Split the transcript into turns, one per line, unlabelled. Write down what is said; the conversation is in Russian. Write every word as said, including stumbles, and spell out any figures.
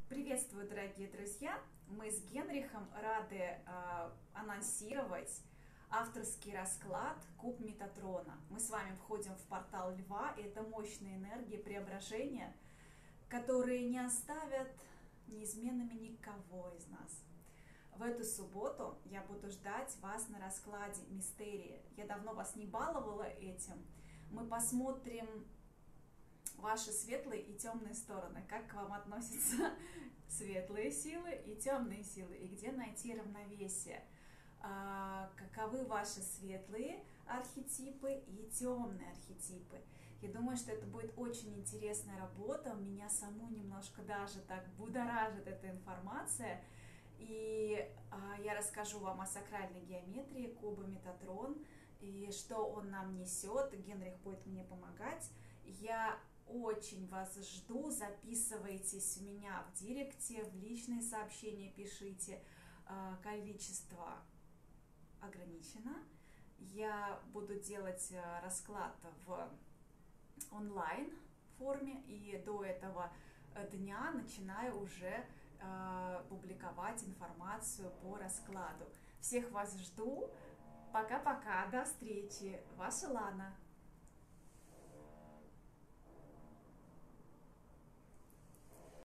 Приветствую, дорогие друзья! Мы с Генрихом рады э, анонсировать авторский расклад Куб Метатрона. Мы с вами входим в портал Льва, и это мощные энергии преображения, которые не оставят неизменными никого из нас. В эту субботу я буду ждать вас на раскладе Мистерии. Я давно вас не баловала этим. Мы посмотрим ваши светлые и темные стороны, как к вам относятся светлые силы и темные силы, и где найти равновесие. А, каковы ваши светлые архетипы и темные архетипы. Я думаю, что это будет очень интересная работа. Меня саму немножко даже так будоражит эта информация. И а, я расскажу вам о сакральной геометрии куба Метатрон и что он нам несет. Генрих будет мне помогать. Я очень вас жду, записывайтесь у меня в директе, в личные сообщения пишите, количество ограничено. Я буду делать расклад в онлайн форме, и до этого дня начинаю уже публиковать информацию по раскладу. Всех вас жду. Пока-пока, до встречи. Ваша Лана.